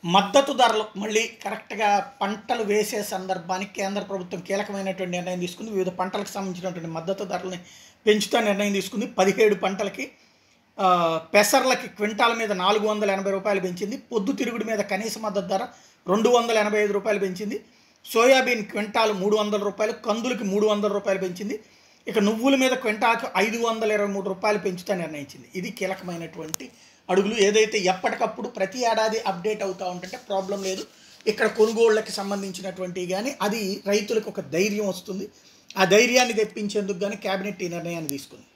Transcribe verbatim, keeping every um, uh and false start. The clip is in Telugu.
మద్దతు ధరలు మళ్ళీ కరెక్ట్‌గా పంటలు వేసే సందర్భానికి కేంద్ర ప్రభుత్వం కీలకమైనటువంటి నిర్ణయం తీసుకుంది. వివిధ పంటలకు సంబంధించినటువంటి మద్దతు ధరలని పెంచుతా నిర్ణయం తీసుకుంది. పదిహేడు పంటలకి ఆహ్, పెసర్లకి క్వింటాల్ మీద రూ. నాలుగు వందల ఎనభై రూపాయలు పెంచింది. పొద్దుతిరుగుడు మీద కనీస మద్దతు ధర రూ. రెండు వందల ఎనభై ఐదు రూపాయలు పెంచింది. సోయాబీన్ క్వింటాల్ మూడు వందల రూపాయలు, కందులకి మూడు వందల రూపాయలు పెంచింది. ఇక నువ్వుల మీద క్వింటాల్‌కి ఐదు వందల ఇరవై మూడు రూపాయలు పెంచుతా నిర్ణయించింది. ఇది కీలకమైనటువంటి అడుగులు. ఏదైతే ఎప్పటికప్పుడు ప్రతి ఏడాది అప్డేట్ అవుతూ ఉంటుంటే ప్రాబ్లం లేదు. ఇక్కడ కొనుగోళ్లకి సంబంధించినటువంటివి కానీ అది రైతులకు ఒక ధైర్యం వస్తుంది. ఆ ధైర్యాన్ని తెప్పించేందుకు గానీ కేబినెట్ ఈ నిర్ణయాన్ని తీసుకుంది.